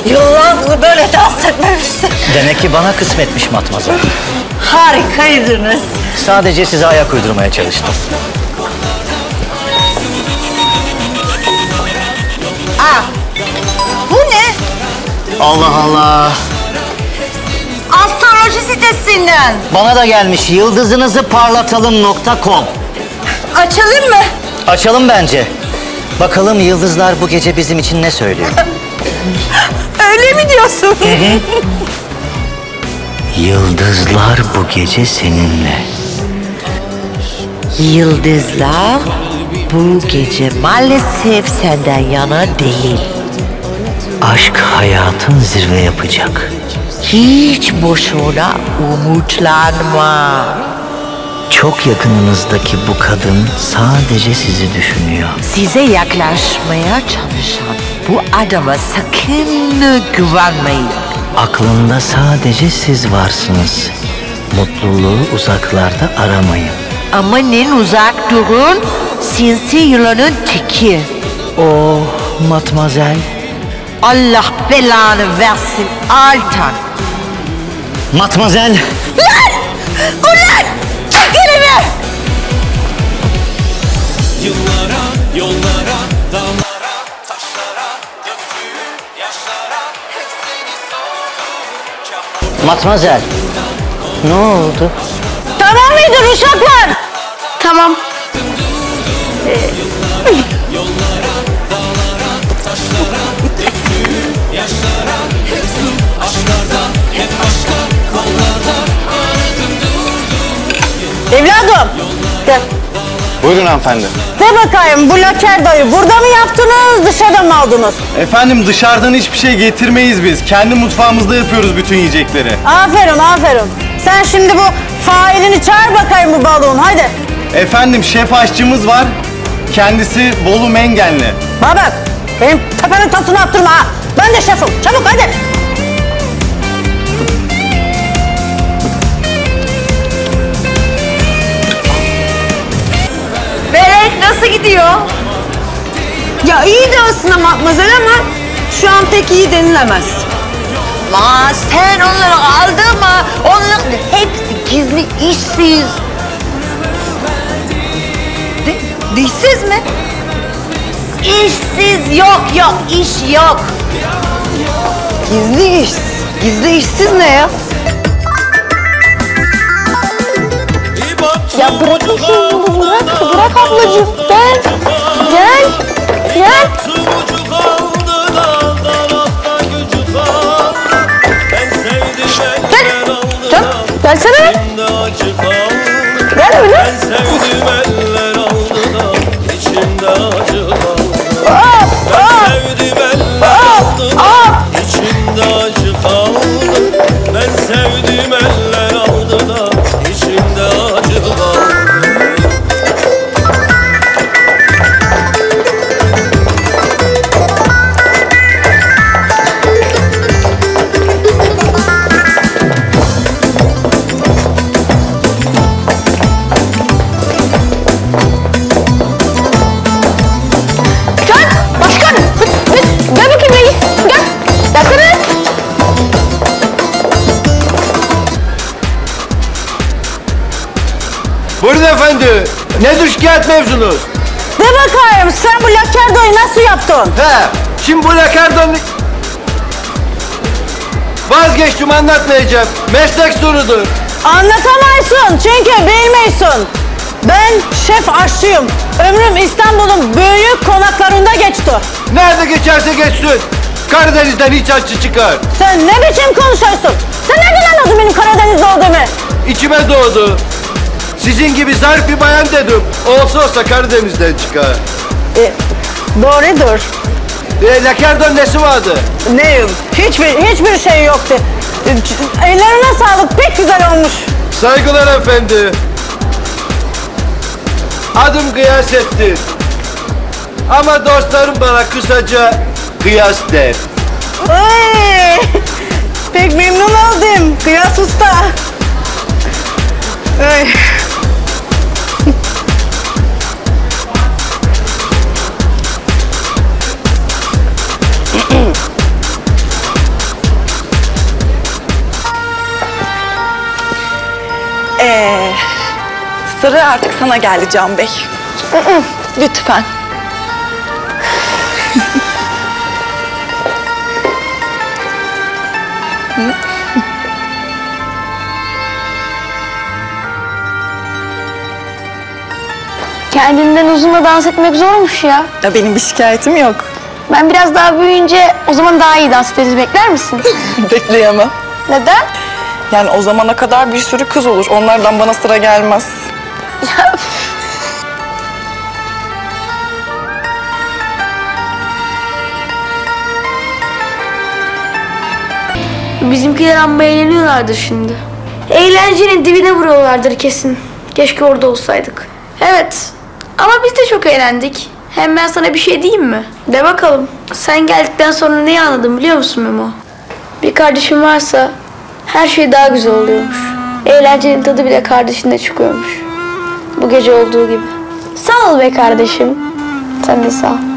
Yıllardır böyle dans etmemiştim. Demek ki bana kısmetmiş Matmazel. Harikaydınız. Sadece size ayak uydurmaya çalıştım. Aa, bu ne? Allah Allah. Astroloji sitesinden. Bana da gelmiş yıldızınızı parlatalım.com. Açalım mı? Açalım bence. Bakalım yıldızlar bu gece bizim için ne söylüyor? Öyle mi diyorsun? Yıldızlar bu gece seninle. Yıldızlar bu gece maalesef senden yana değil. Aşk hayatın zirve yapacak. Hiç boşuna umutlanma. Çok yakınınızdaki bu kadın sadece sizi düşünüyor. Size yaklaşmaya çalışan bu adama sakın güvenmeyin. Aklında sadece siz varsınız. Mutluluğu uzaklarda aramayın. Amanın uzak durun, sinsi yılanın teki. Oh Matmazel. Allah belanı versin Altan. Matmazel. Lan! Ulan! Çek elimi! Yıllara, yollara, dağlara, taşlara, döktüğü yaşlara hepsini sordu. Matmazel. Ne oldu? Tamam mıydın uşaklar? Tamam. Yollara, dağlara, taşlara döktüğü yaşlara hepsi aşklarda hep başka kollarda aradım durdum. Evladım. Gel. Buyurun hanımefendi. De bakayım bu lakerdayı burada mı yaptınız, dışarıda mı aldınız? Efendim dışarıdan hiçbir şey getirmeyiz biz. Kendi mutfağımızda yapıyoruz bütün yiyecekleri. Aferin, aferin. Sen şimdi bu failini çağır bakayım bu balığın, hadi. Efendim şef aşçımız var. Kendisi Bolu Mengenli. Bana bak, benim tepenin tasını attırma ha. Ben de şefim, çabuk hadi. Berek nasıl gidiyor? Ya iyi de aslında Matmazel ama şu an pek iyi denilemez. Lan sen onları aldın mı? Onların hepsi gizli işsiz. Dişsiz mi? İşsiz yok, iş yok. Gizli iş. Gizli işsiz ne ya? Ya bırakın şunu, bırak ablacığım. Gel. Tuğcu kaldı da tarafta gücü kaldı. Ben sevdim eller aldı da Gelsene. içimde acı kaldı. Gel öyle. Ben sevdim eller aldı da içimde acı kaldı. Ben sevdim eller aldı da içimde acı kaldı. Ben sevdim eller aldı da içimde acı kaldı. Gel. Başkan. Gel bakayım reis. Gel. Gelsene. Buyurun efendi. Nedir şikayet mevzunuz? De bakayım sen bu lakerdayı nasıl yaptın? He. Şimdi bu lakardan... Vazgeçtim anlatmayacağım. Meslek sorudur. Anlatamazsın çünkü bilmiyorsun. Ben şef aşçıyım. Ömrüm İstanbul'un büyük konaklarında geçti. Nerede geçerse geçsin. Karadeniz'den hiç aşçı çıkar. Sen ne biçim konuşuyorsun? Sen nereden anladın benim Karadeniz'de olduğumu? İçime doğdu. Sizin gibi zarif bir bayan dedim. Olsa Karadeniz'den çıkar. Doğrudur. Lakerdan nesi vardı? Neyim? Hiçbir şey yoktu. Ellerine sağlık, pek güzel olmuş. Saygılar efendi. Adım Gıyasettin. Ama dostlarım bana kısaca Kıyas der. Ay, pek memnun oldum Kıyas Usta. Ay. sıra artık sana geldi Can Bey. Lütfen. Kendinden uzunla dans etmek zormuş ya. Ya benim bir şikayetim yok. Ben biraz daha büyüyünce o zaman daha iyi dans ederiz. Bekler misin? Bekleyemem. Neden? Yani o zamana kadar bir sürü kız olur. Onlardan bana sıra gelmez. Bizimkiler amma eğleniyorlardır şimdi. Eğlencenin dibine vuruyorlardır kesin. Keşke orada olsaydık. Evet. Ama biz de çok eğlendik. Hem ben sana bir şey diyeyim mi? De bakalım. Sen geldikten sonra neyi anladın biliyor musun Memo? Bir kardeşin varsa her şey daha güzel oluyormuş. Eğlencenin tadı bile kardeşinde çıkıyormuş. Bu gece olduğu gibi. Sağ ol be kardeşim. Sen de sağ ol.